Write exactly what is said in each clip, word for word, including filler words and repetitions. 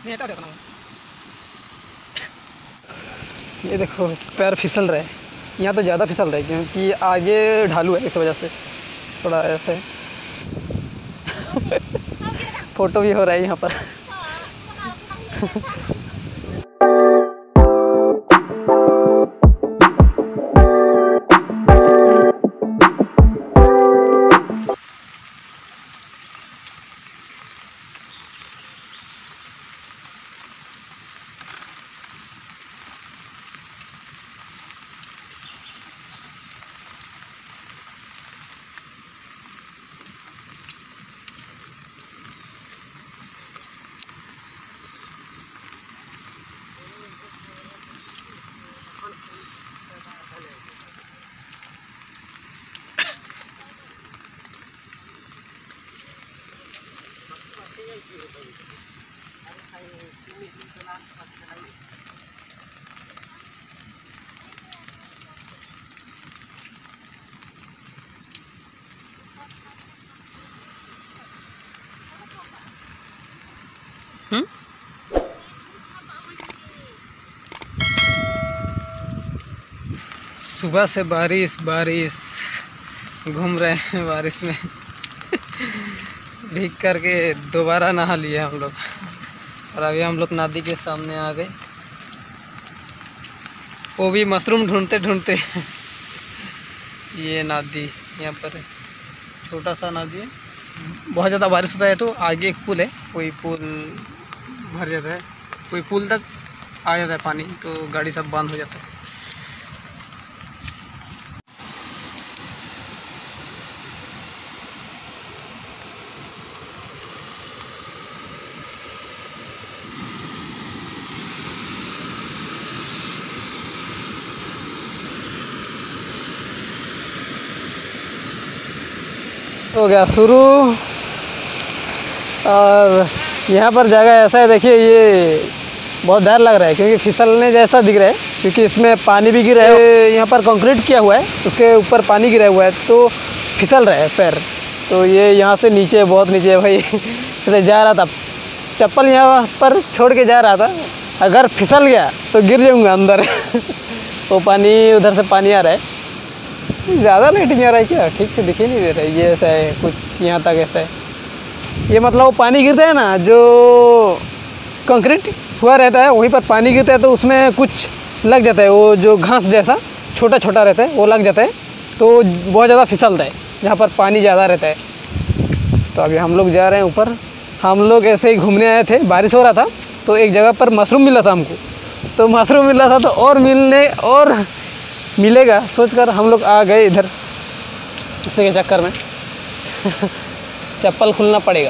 ये देखो पैर फिसल रहे हैं, यहाँ तो ज़्यादा फिसल रहे हैं क्योंकि आगे ढालू है, इस वजह से थोड़ा ऐसे फ़ोटो भी हो रहा है यहाँ पर। हम्म सुबह से बारिश बारिश घूम रहे हैं बारिश में भीग करके दोबारा नहा लिए हम लोग। और अभी हम लोग नदी के सामने आ गए, वो भी मशरूम ढूंढते ढूंढते। ये नदी यहाँ पर है, छोटा सा नदी है। बहुत ज़्यादा बारिश होता है तो आगे एक पुल है, कोई पुल भर जाता है, कोई पुल तक आ जाता है पानी, तो गाड़ी सब बंद हो जाता है। हो गया शुरू। और यहाँ पर जगह ऐसा है, देखिए ये बहुत डर लग रहा है क्योंकि फिसलने जैसा दिख रहा है, क्योंकि इसमें पानी भी गिरा है। यहाँ पर कंक्रीट किया हुआ है, उसके ऊपर पानी गिरा हुआ है तो फिसल रहा है पैर। तो ये यहाँ से नीचे, बहुत नीचे है भाई। इसलिए जा रहा था, चप्पल यहाँ पर छोड़ के जा रहा था, अगर फिसल गया तो गिर जाऊँगा अंदर। वो पानी, उधर से पानी आ रहा है, ज़्यादा लाइटिंग आ रहा है क्या, ठीक से दिख ही नहीं दे रहा है। ये ऐसा है कुछ, यहाँ तक ऐसा है। ये मतलब वो पानी गिरता है ना, जो कंक्रीट हुआ रहता है वहीं पर पानी गिरता है तो उसमें कुछ लग जाता है, वो जो घास जैसा छोटा छोटा रहता है वो लग जाता है, तो बहुत ज़्यादा फिसलता है जहाँ पर पानी ज़्यादा रहता है। तो अभी हम लोग जा रहे हैं ऊपर। हम लोग ऐसे ही घूमने आए थे, बारिश हो रहा था तो एक जगह पर मशरूम मिला था हमको, तो मशरूम मिला था तो और मिलने और मिलेगा सोचकर हम लोग आ गए इधर, उसी के चक्कर में। चप्पल खुलना पड़ेगा।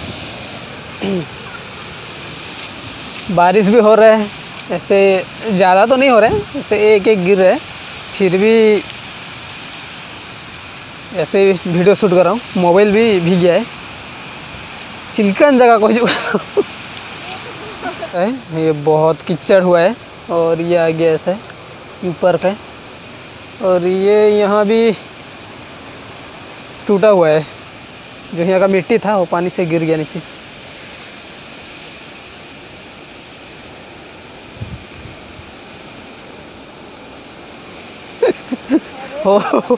बारिश भी हो रहा है, ऐसे ज़्यादा तो नहीं हो रहा है, ऐसे एक एक गिर रहा है, फिर भी ऐसे वीडियो शूट कर रहा हूँ। मोबाइल भी भीग गया है, चिलकन जगह को जो है। ये बहुत कीचड़ हुआ है और ये आगे ऐसे ऊपर पे, और ये यहाँ भी टूटा हुआ है, जो यहाँ का मिट्टी था वो पानी से गिर गया नीचे। हो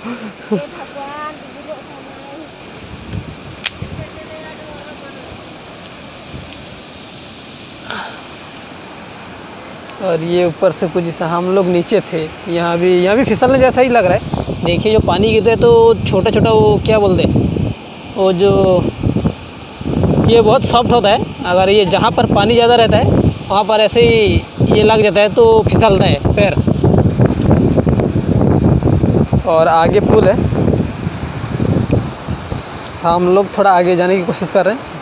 और ये ऊपर से कुछ जैसा, हम लोग नीचे थे, यहाँ भी यहाँ भी फिसलने जैसा ही लग रहा है। देखिए जो पानी गिरता है तो छोटा छोटा वो क्या बोलते हैं, वो जो ये बहुत सॉफ्ट होता है, अगर ये जहाँ पर पानी ज़्यादा रहता है वहाँ पर ऐसे ही ये लग जाता है तो फिसलता है पैर। और आगे पुल है, हम लोग थोड़ा आगे जाने की कोशिश कर रहे हैं।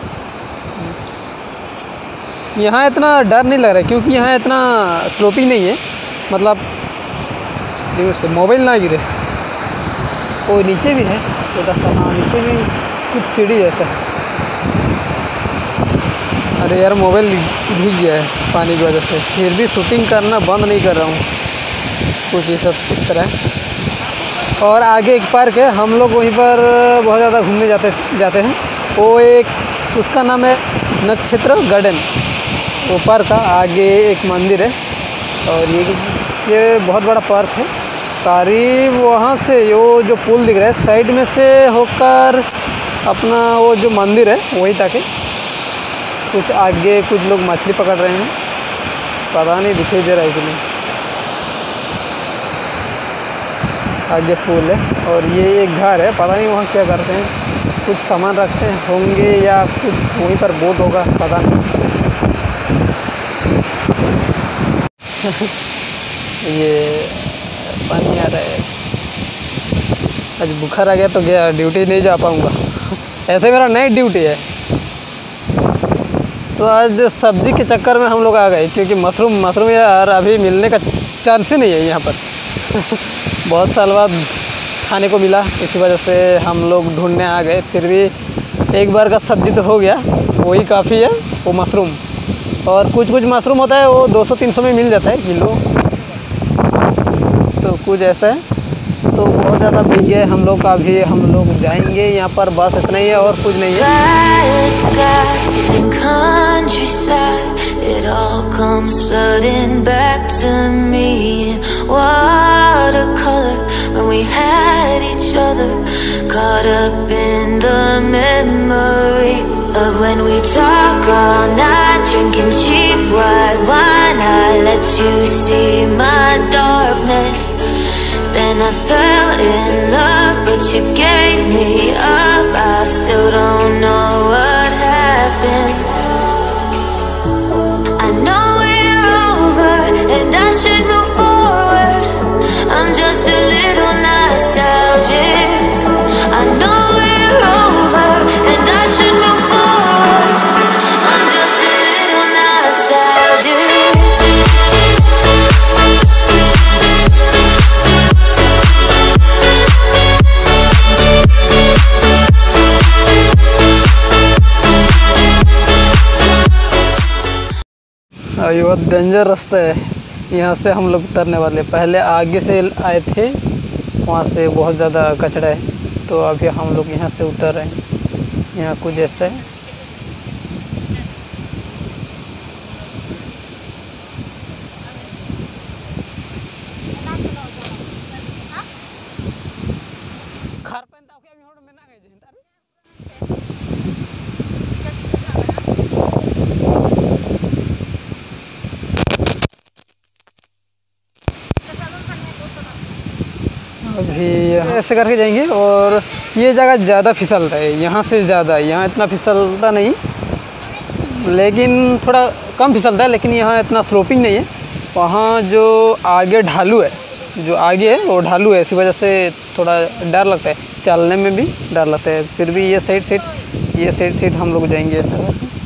यहाँ इतना डर नहीं लग रहा है क्योंकि यहाँ इतना स्लोपिंग नहीं है, मतलब से मोबाइल ना गिरे। वो नीचे भी है छोटा सा, हाँ नीचे भी कुछ सीढ़ी जैसा है। अरे यार मोबाइल भीग गया है पानी की वजह से, फिर भी शूटिंग करना बंद नहीं कर रहा हूँ, कुछ ये सब इस तरह। और आगे एक पार्क है, हम लोग वहीं पर बहुत ज़्यादा घूमने जाते जाते हैं। वो एक, उसका नाम है नक्षत्र गार्डन। वो पार्क का आगे एक मंदिर है और ये ये बहुत बड़ा पार्क है। करीब वहाँ से वो जो पुल दिख रहा है साइड में से होकर अपना वो जो मंदिर है वहीं तक है। कुछ आगे कुछ लोग मछली पकड़ रहे हैं, पता नहीं दिखाई दे रहा है कि नहीं। आगे पुल है और ये एक घर है, पता नहीं वहाँ क्या करते हैं, कुछ सामान रखते हैं होंगे या कुछ वहीं पर बोट होगा, पता नहीं। ये पानी आ रहा है। आज बुखार आ गया तो गया, ड्यूटी नहीं जा पाऊँगा। ऐसे मेरा नाइट ड्यूटी है। तो आज सब्जी के चक्कर में हम लोग आ गए क्योंकि मशरूम मशरूम यार अभी मिलने का चांस ही नहीं है यहाँ पर। बहुत साल बाद खाने को मिला, इसी वजह से हम लोग ढूंढने आ गए। फिर भी एक बार का सब्जी तो हो गया, वही काफ़ी है वो मशरूम। और कुछ कुछ मशरूम होता है वो दो सौ तीन सौ में मिल जाता है किलो, तो कुछ ऐसा है। तो बहुत ज़्यादा भीग गए हम लोग, अभी हम लोग जाएंगे। यहाँ पर बस इतना ही है और कुछ नहीं है। It all comes flooding back to me in watercolor when we had each other, caught up in the memory of when we talk all night, drinking cheap white wine. I let you see my darkness, then I fell in love, but you gave me up. I still don't know what happened. And I should move forward. I'm just a little nostalgic. I know we're over, and I should move forward. I'm just a little nostalgic. ये बहुत danger रास्ता है, यहाँ से हम लोग उतरने वाले। पहले आगे से आए थे, वहाँ से बहुत ज़्यादा कचरा है, तो अभी हम लोग यहाँ से उतर रहे हैं। यहाँ कुछ ऐसा है। अभी ऐसे करके जाएंगे और ये जगह ज़्यादा फिसलता है यहाँ से ज़्यादा। यहाँ इतना फिसलता नहीं, लेकिन थोड़ा कम फिसलता है, लेकिन यहाँ इतना स्लोपिंग नहीं है। वहाँ जो आगे ढालू है, जो आगे है वो ढालू है, इसी वजह से थोड़ा डर लगता है, चलने में भी डर लगता है। फिर भी ये साइड सीट ये साइड सीट हम लोग जाएंगे ऐसा।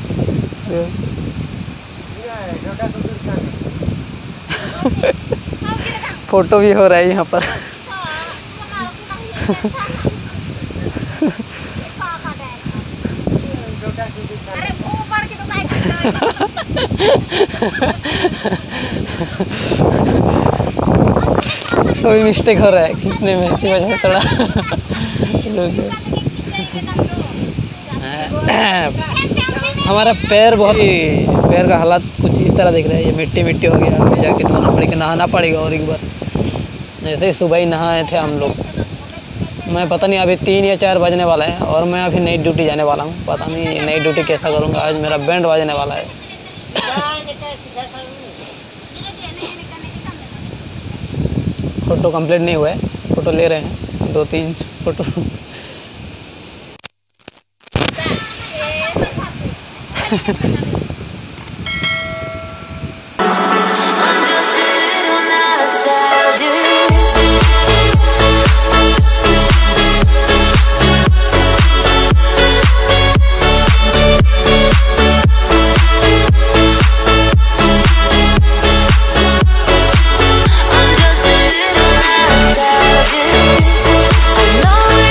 फ़ोटो भी हो रहा है यहाँ पर। कोई मिस्टेक हो रहा है खींचने में, इसी वजह से थोड़ा हमारा पैर बहुत ही पैर का हालात कुछ इस तरह दिख रहा है। ये मिट्टी मिट्टी हो गया, अभी जाके धोना पड़ेगा, नहाना पड़ेगा और एक बार। जैसे ही सुबह ही नहाए थे हम लोग। मैं पता नहीं अभी तीन या चार बजने वाला है और मैं अभी नाइट ड्यूटी जाने वाला हूँ। पता नहीं नाइट ड्यूटी कैसा करूँगा, आज मेरा बैंड बजने वाला है। फ़ोटो कंप्लीट नहीं हुआ है, फ़ोटो ले रहे हैं दो तीन photo.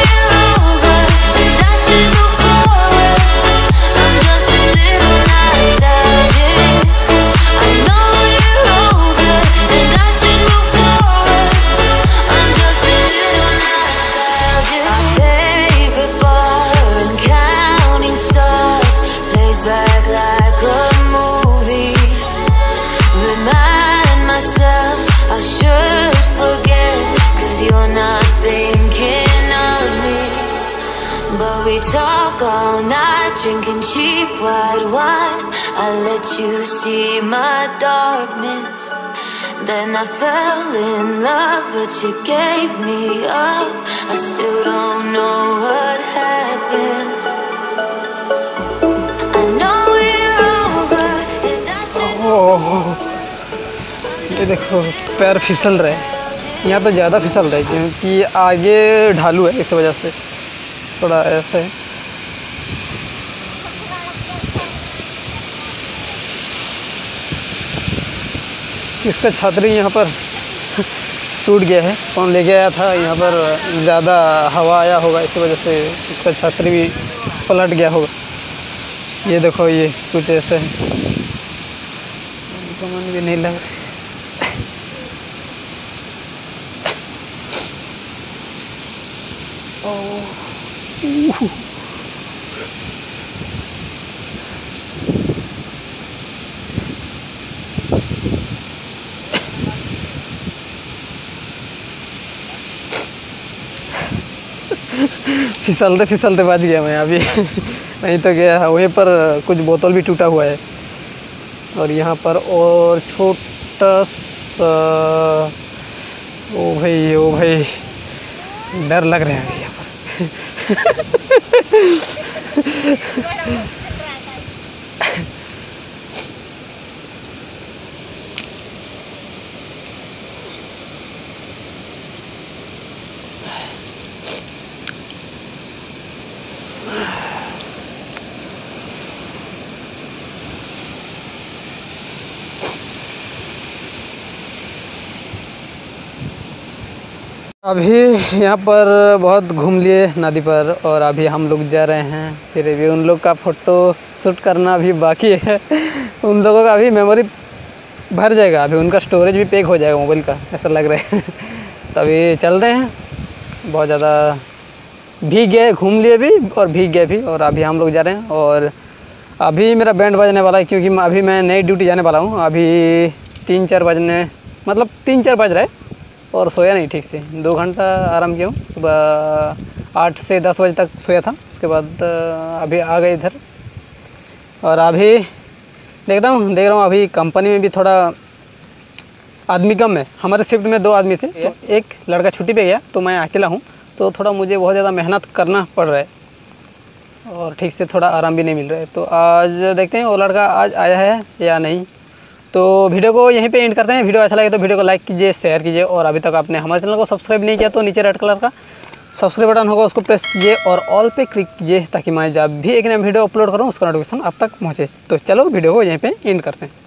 I'm just a little drinking cheap white wine. I let you see my darkness. Then I fell in love, but you gave me up. I still don't know what happened. I know we're over and I should know. ये देखो पैर फिसल रहे हैं, यहाँ तो ज़्यादा फिसल रहा है क्योंकि आगे ढालू है, इस वजह से थोड़ा ऐसे है। इसका छतरी यहाँ पर टूट गया है, कौन ले गया था, यहाँ पर ज़्यादा हवा आया होगा, इसी वजह से इसका छतरी भी पलट गया होगा। ये देखो ये कुछ ऐसे है, मन भी नहीं लग रहा। फिसलते फिसलते बच गया मैं अभी नहीं तो गया वहीं पर कुछ बोतल भी टूटा हुआ है। और यहाँ पर और छोटा सा, ओ भाई ओ भाई डर लग रहा है यहाँ पर अभी यहाँ पर बहुत घूम लिए नदी पर और अभी हम लोग जा रहे हैं, फिर भी उन लोग का फ़ोटो शूट करना अभी बाकी है। उन लोगों का अभी मेमोरी भर जाएगा, अभी उनका स्टोरेज भी पैक हो जाएगा मोबाइल का, ऐसा लग रहा है। तो अभी चल रहे हैं, बहुत ज़्यादा भीग गए, घूम लिए भी और भीग गए भी, और अभी हम लोग जा रहे हैं। और अभी मेरा बैंड बजने वाला है क्योंकि अभी मैं नई ड्यूटी जाने वाला हूँ। अभी तीन चार बजने मतलब तीन चार बज रहे और सोया नहीं ठीक से, दो घंटा आराम किया हूँ। सुबह आठ से दस बजे तक सोया था, उसके बाद अभी आ गए इधर। और अभी देखता हूँ देख रहा हूँ अभी कंपनी में भी थोड़ा आदमी कम है। हमारे शिफ्ट में दो आदमी थे, तो एक लड़का छुट्टी पे गया तो मैं अकेला हूँ, तो थोड़ा मुझे बहुत ज़्यादा मेहनत करना पड़ रहा है और ठीक से थोड़ा आराम भी नहीं मिल रहा है। तो आज देखते हैं वो लड़का आज आया है या नहीं। तो वीडियो को यहीं पे एंड करते हैं। वीडियो अच्छा लगे तो वीडियो को लाइक कीजिए, शेयर कीजिए, और अभी तक आपने हमारे चैनल को सब्सक्राइब नहीं किया तो नीचे रेड कलर का सब्सक्राइब बटन होगा, उसको प्रेस कीजिए और ऑल पे क्लिक कीजिए ताकि मैं जब भी एक नया वीडियो अपलोड करूँ उसका नोटिफिकेशन आप तक पहुँचे। तो चलो वीडियो को यहीं पे एंड करते हैं।